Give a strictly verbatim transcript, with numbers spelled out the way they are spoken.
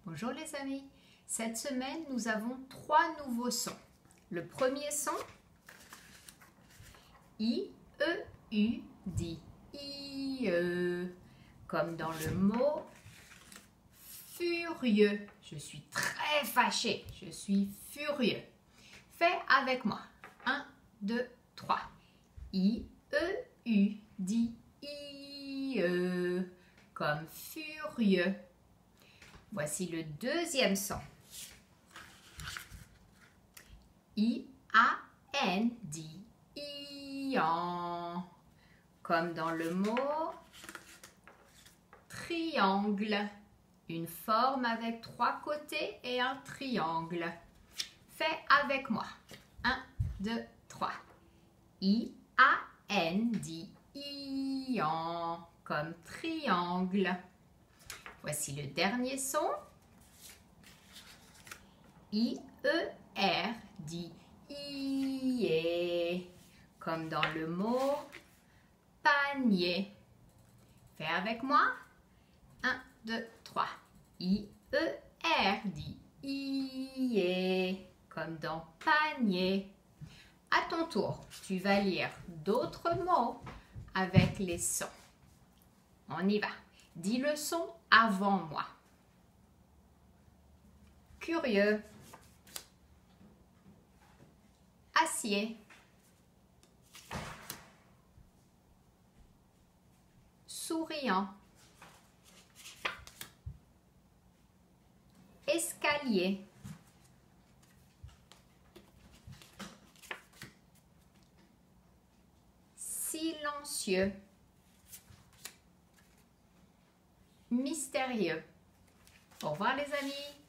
Bonjour les amis, cette semaine nous avons trois nouveaux sons. Le premier son, I, E, U, dit I, E, comme dans le mot furieux. Je suis très fâché, je suis furieux. Fais avec moi. un, deux, trois. I, E, U, dit I, E, comme furieux. Voici le deuxième son. I, A, N, dit Ian, comme dans le mot triangle. Une forme avec trois côtés et un triangle. Fais avec moi. un, deux, trois. I, A, N, dit Ian, comme triangle. Voici le dernier son. I, E, R, dit I, comme dans le mot panier. Fais avec moi. un, deux, trois. I, E, R, dit I, comme dans panier. À ton tour, tu vas lire d'autres mots avec les sons. On y va. Dis le son avant moi. Curieux. Acier. Souriant. Escalier. Silencieux. Mystérieux. Au revoir les amis.